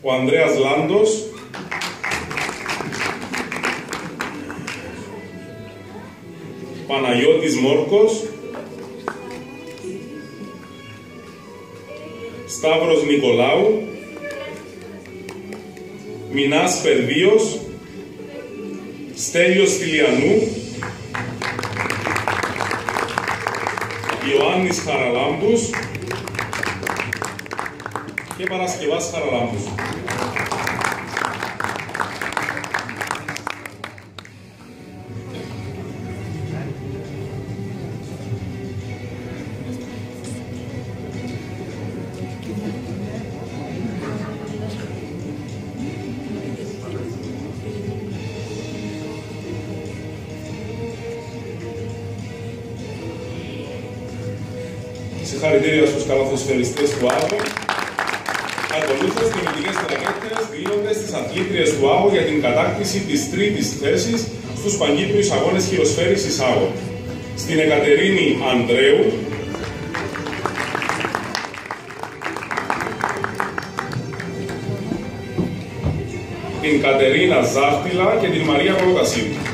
ο Ανδρέας Λάντος, Παναγιώτης Μόρκος, Σταύρος Νικολάου, Μινάς Περδίος, Στέλιος Τηλιανού, Ιωάννης Χαραλάμπους και Παρασκευάς Χαραλάμπους. Συγχαρητήρια στους καλαθοσφαιριστές του ΑΟ. Ακολούθως, τιμητικές στρατιώτες δίνονται στις αθλήτριες του ΑΟ για την κατάκτηση της 3ης θέσης στους Παγκύπριους Αγώνες Χειροσφαίρισης ΑΟ. Στην Εκατερίνη Ανδρέου, την Κατερίνα Ζάχτυλα και την Μαρία Κολοκασίου.